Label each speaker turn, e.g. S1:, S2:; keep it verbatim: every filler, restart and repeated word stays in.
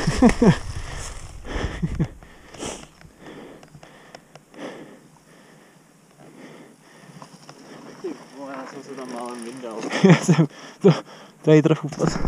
S1: Ty vole, já jsem se tam málem vydal.
S2: Já jsem to tady trochu